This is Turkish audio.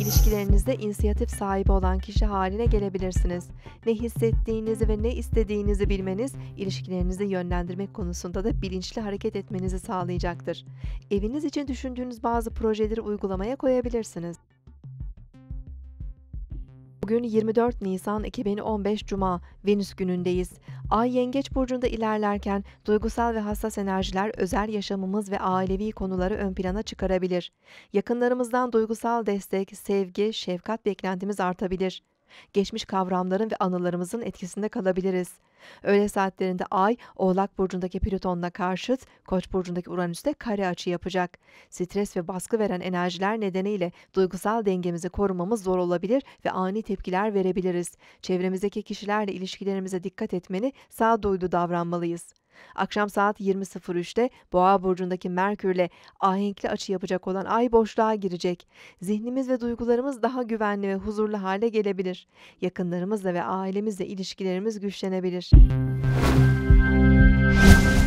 İlişkilerinizde inisiyatif sahibi olan kişi haline gelebilirsiniz. Ne hissettiğinizi ve ne istediğinizi bilmeniz, ilişkilerinizi yönlendirmek konusunda da bilinçli hareket etmenizi sağlayacaktır. Eviniz için düşündüğünüz bazı projeleri uygulamaya koyabilirsiniz. Bugün 24 Nisan 2015 Cuma, Venüs günündeyiz. Ay Yengeç burcunda ilerlerken duygusal ve hassas enerjiler özel yaşamımız ve ailevi konuları ön plana çıkarabilir. Yakınlarımızdan duygusal destek, sevgi, şefkat beklentimiz artabilir. Geçmiş kavramların ve anılarımızın etkisinde kalabiliriz. Öğle saatlerinde Ay, Oğlak burcundaki Plüton'la karşıt, Koç burcundaki Uranüs'te kare açı yapacak. Stres ve baskı veren enerjiler nedeniyle duygusal dengemizi korumamız zor olabilir ve ani tepkiler verebiliriz. Çevremizdeki kişilerle ilişkilerimize dikkat etmeli, sağduyulu davranmalıyız. Akşam saat 20.03'te Boğa burcundaki Merkürle ahenkli açı yapacak olan Ay boşluğa girecek. Zihnimiz ve duygularımız daha güvenli ve huzurlu hale gelebilir. Yakınlarımızla ve ailemizle ilişkilerimiz güçlenebilir.